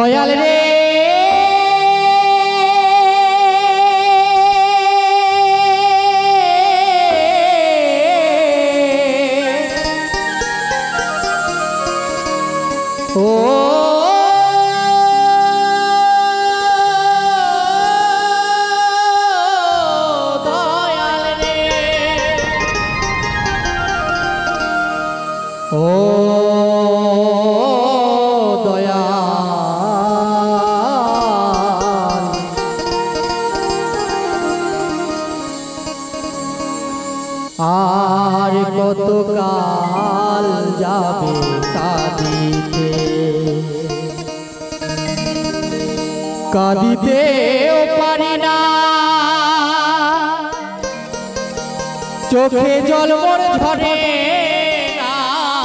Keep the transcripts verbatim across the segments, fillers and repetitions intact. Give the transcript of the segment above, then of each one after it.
दयाल रे ओ दयाल रे O R कत काल जाबे कादिते कादिते पारी ना चोखे जल मोर झरे ना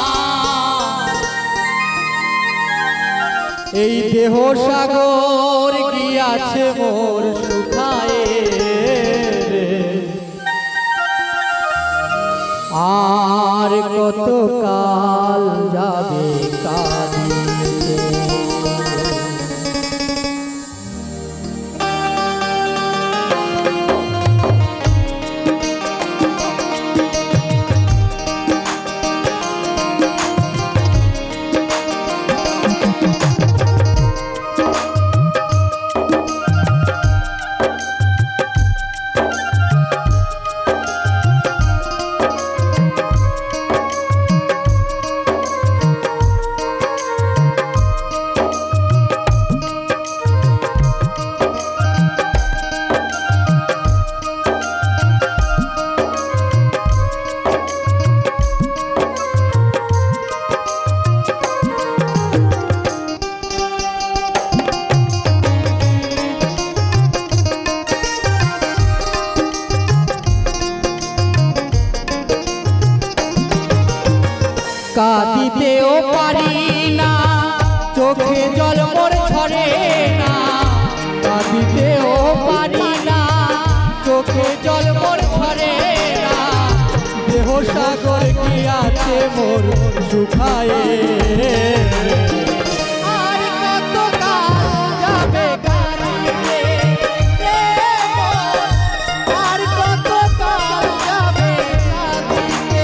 এই দেহ সাগর গিয়াছে মোর শুকায়ে आर कत काल जाबे कादिते कादितेও পারি না চোখে জল মোর ঝরে না কাদিতেও পারি না চোখে জল মোর ঝরে না দেহ সাগর গিয়াছে মোর শুকায়ে আর কত কাল যাবে কাদিতে রে আর কত কাল যাবে কাদিতে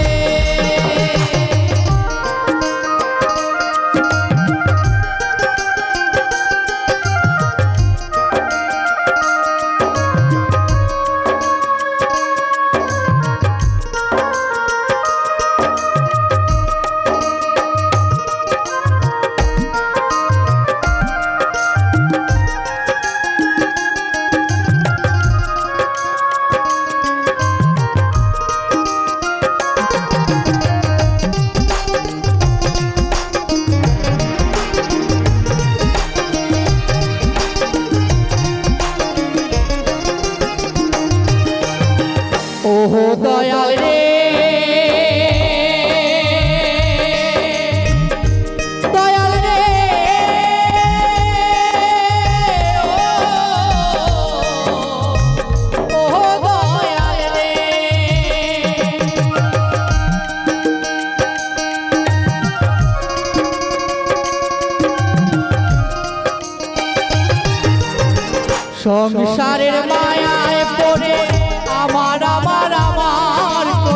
ओहो दयाल रे दयाल रे ओहो दयाल रे संसारेर मायाय पड़े आमार आमार आमार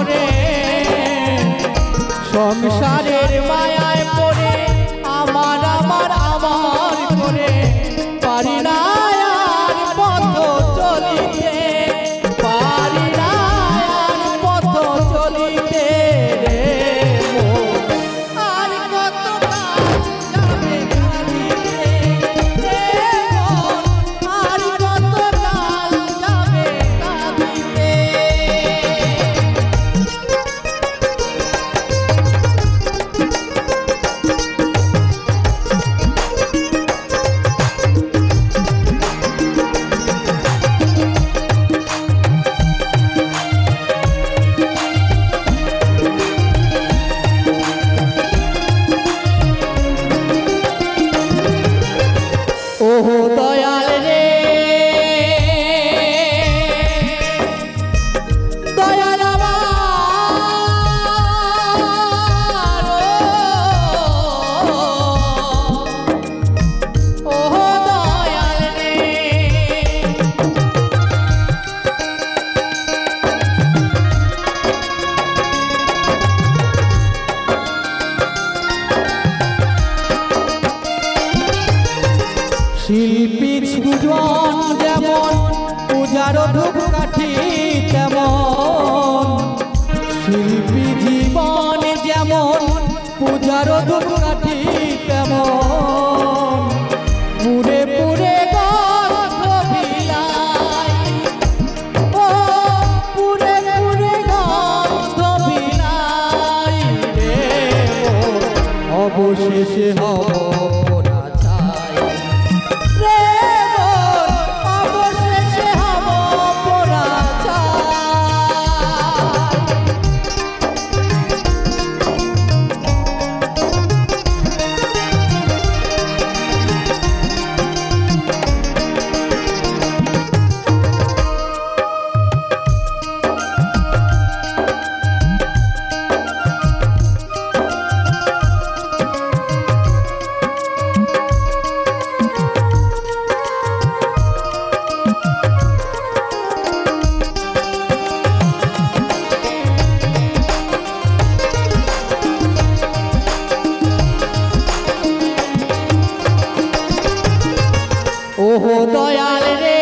হাজারো ধূপকাঠি তেমন পুরে পুরে গন্ধ বিলাই, ও পুরে পুরে গন্ধ বিলাই রে মোর, অবশেষে হব পোড়া ছাই রে মোর, অবশেষে হব পোড়া ছাই। ওহো দয়াল রে,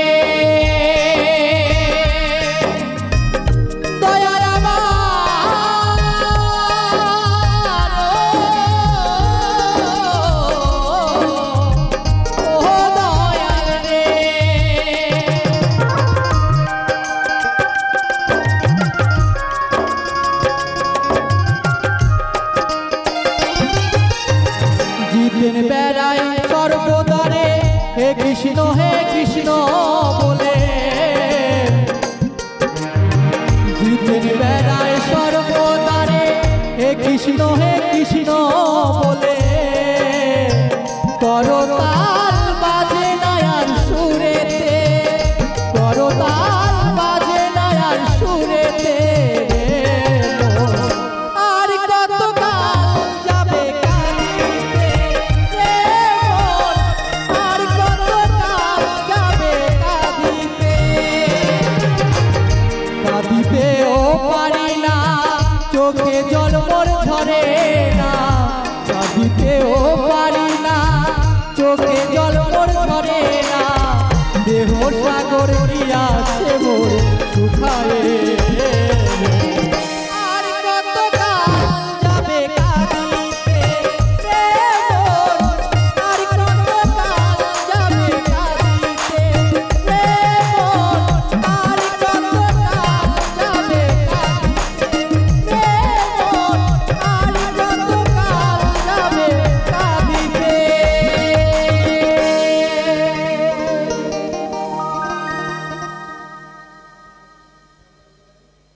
দয়াল আমার, ওহো দয়াল রে, জিতেন বেড়াই সর্বদারে হে কৃষ্ণ হে কৃষ্ণ বলে, জিতেন বেড়ায় সর্বদারে হে কৃষ্ণ হে কৃষ্ণ বলে, করতাল বাজে নায়ার সুরেতে, করতাল বাজে নায়ার সুরেতে আর কত কাল যাবে কাঁদিতে রে মোর, আর কত কাল যাবে কাঁদিতে, কাঁদিতেও পারি না চোখে